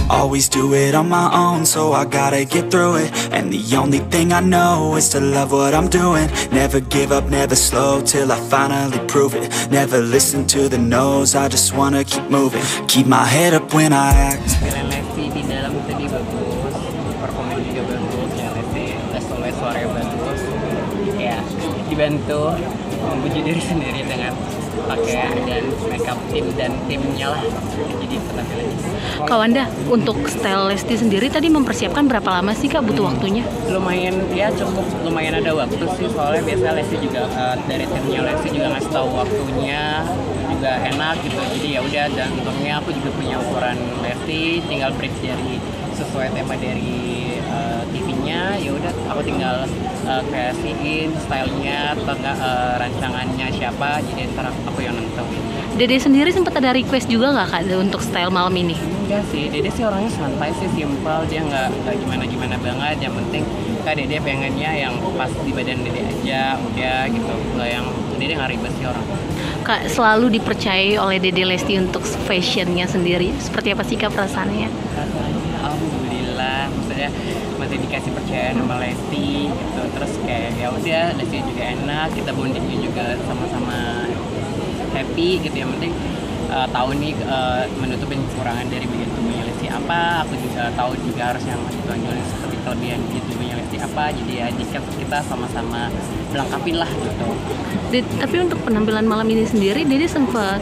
Always do it on my own, so I gotta get through it. And the only thing I know is to love what I'm doing. Never give up, never slow, till I finally prove it. Never listen to the no's, I just wanna keep moving. Keep my head up when I act. Lesti di dalam tadi bagus, performa juga bagus, ya Lesti suaranya bagus, ya dibantu memuji diri sendiri dengan pakaian dan makeup tim dan timnya lah, jadi penampilannya. Kak Wanda, untuk style Lesti sendiri tadi mempersiapkan berapa lama sih Kak butuh waktunya? Lumayan, ya cukup lumayan ada waktu sih, soalnya biasa Lesti juga dari timnya Lesti juga ngasih tahu waktunya juga enak gitu, jadi ya udah. Dan untungnya aku juga punya ukuran Lesti, tinggal brief dari sesuai tema dari TV-nya, ya udah aku tinggal kreasiin stylenya atau rancangannya siapa, jadi ntar aku yang nentuin. Dede sendiri sempat ada request juga nggak Kak untuk style malam ini? Enggak sih, Dede sih orangnya santai sih, simple, dia nggak gimana-gimana banget. Yang penting Kak Dede pengennya yang pas di badan Dede aja, udah gitu. Nggak yang Dede nggak ribet sih orang. Kak selalu dipercayai oleh Dede Lesti untuk fashionnya sendiri. Seperti apa sih Kak perasaannya? Rasanya alhamdulillah, maksudnya masih dikasih percaya sama Lesti gitu. Terus kayak ya udah, Lesti juga enak, kita bondingnya juga sama-sama happy gitu. Yang penting tahu nih menutupin kekurangan dari bagian tubuhnya Lesti apa, aku juga tahu juga harusnya masih tonjolin seperti kelebihan di tubuhnya Lesti apa, jadi ya kita sama-sama melengkapi lah gitu. Tapi untuk penampilan malam ini sendiri, Dede sempat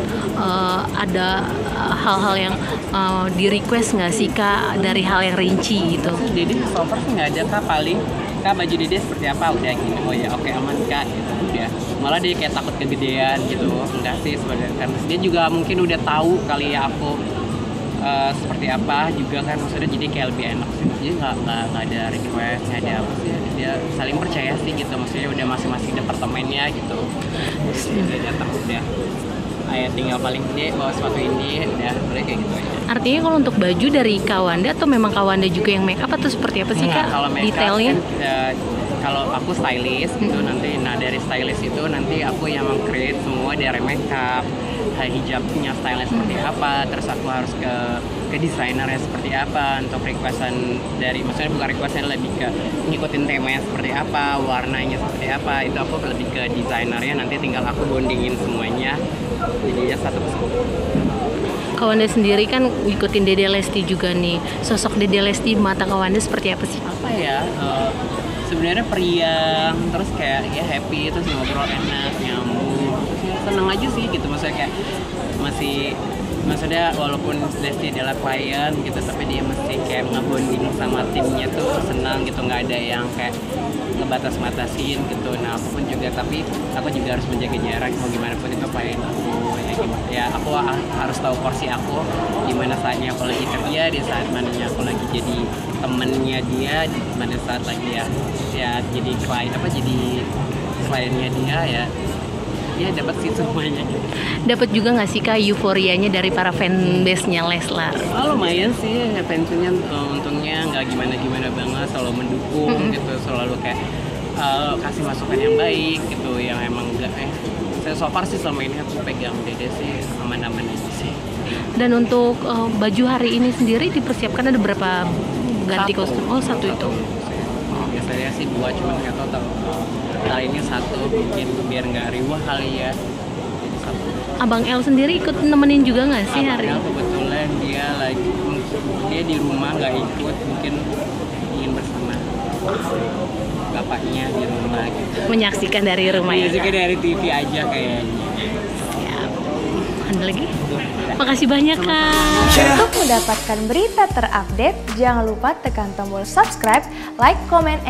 ada hal-hal yang di request nggak sih Kak, dari hal yang rinci gitu? Dede so far sih nggak ada Kak, paling Kak baju Dede seperti apa, udah gini, oh ya oke aman Kak gitu, udah. Malah dia kayak takut kegedean gitu, enggak sih sebenarnya, karena dia juga mungkin udah tahu kali ya aku seperti apa juga kan, maksudnya jadi kayak lebih enak sih. Jadi nggak ada request, nggak ada apa sih, dia saling percaya sih gitu, maksudnya udah masing-masing departemennya gitu. Terus dia datang udah, tinggal paling gede bawa sepatu ini, udah boleh kayak gitu aja. Artinya kalau untuk baju dari Kak Wanda atau memang Kak Wanda juga yang make up atau seperti apa sih Kak? Kalau detailnya? Kan, kalau aku stylist itu nanti, nah dari stylist itu nanti aku yang meng-create semua dari makeup, hijabnya stylenya seperti apa, terus aku harus ke desainernya seperti apa untuk requestan dari, maksudnya bukan requestan, lebih ke ngikutin temanya seperti apa, warnanya seperti apa, itu aku lebih ke desainernya, nanti tinggal aku bondingin semuanya jadinya satu kesatuan. Kak Wanda sendiri kan ngikutin Dede Lesti juga nih, sosok Dede Lesti di mata Kak Wanda seperti apa sih? Apa ya, sebenarnya periang, terus kayak ya happy, terus ngobrol enak, nyambung, terus ya seneng aja sih gitu, maksudnya kayak maksudnya walaupun Lesti adalah klien gitu, tapi dia mesti kayak ngebonding sama timnya tuh senang gitu, nggak ada yang kayak ngebatas-batasin gitu. Nah aku pun juga, tapi aku juga harus menjaga jarak, mau gimana pun itu klien aku ya gimana ya, aku harus tahu porsi aku, gimana saatnya aku lagi kerja, di saat mananya aku lagi jadi temennya dia, di mana saat lagi ya jadi klien apa, jadi kliennya dia ya dapat sih semuanya gitu. Dapat juga nggak sih Kak euforianya dari para fanbase-nya Leslar? Lumayan sih, fansnya untungnya nggak gimana-gimana banget, selalu mendukung gitu, selalu kayak kasih masukan yang baik gitu, yang emang enggak saya so far sih selama ini aku pegang Dede sih aman-aman aja sih. Dan untuk baju hari ini sendiri dipersiapkan ada berapa ganti kostum? Oh satu itu. Biasanya sih 2, cuman nggak tahu kali ini 1, mungkin biar nggak riwah kali ya. Jadi 1. Abang El sendiri ikut nemenin juga nggak sih hari ini? Kebetulan dia di rumah nggak ikut, mungkin ingin bersama bapaknya di rumah gitu. Menyaksikan dari rumah ya? Menyaksikan dari TV aja kayaknya. Siap. Ada lagi? Makasih banyak Kak. Untuk mendapatkan berita terupdate, jangan lupa tekan tombol subscribe, like, comment,